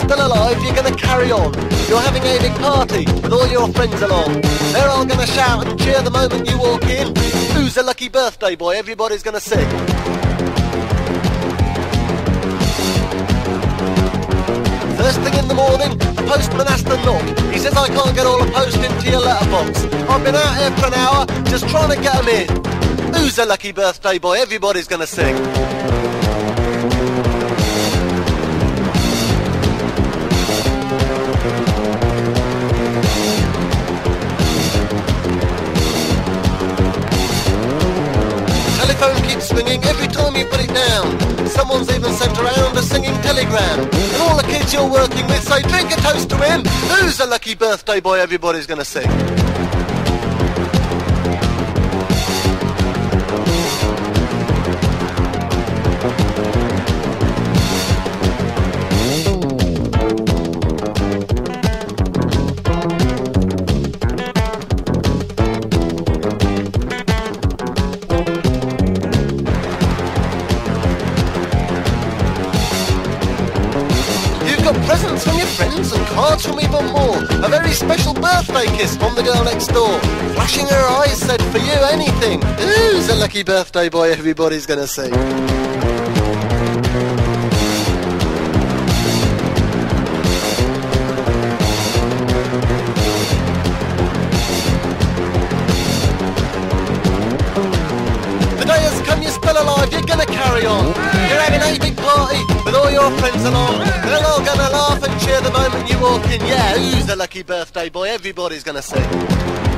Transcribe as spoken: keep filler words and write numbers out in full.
still alive, you're gonna carry on. You're having a big party with all your friends along. They're all gonna shout and cheer the moment you walk in. Who's a lucky birthday boy? Everybody's gonna sing. First thing in the morning, the postman has to knock. He says, I can't get all the post into your letterbox. I've been out here for an hour, just trying to get them in. Who's a lucky birthday boy? Everybody's gonna sing. Telephone keeps swinging every time you put it down. Someone's even sent around a singing telegram. And all the kids you're working with say, drink a toast to him. Who's a lucky birthday boy? Everybody's gonna sing. Presents from your friends and cards from even more. A very special birthday kiss from the girl next door. Flashing her eyes said, for you anything. Who's a lucky birthday boy? Everybody's gonna sing. The day has come, you're still alive, you're gonna carry on. You're having a big party with all your friends along. They're all gonna laugh and cheer the moment you walk in. Yeah, who's the lucky birthday boy? Everybody's gonna sing.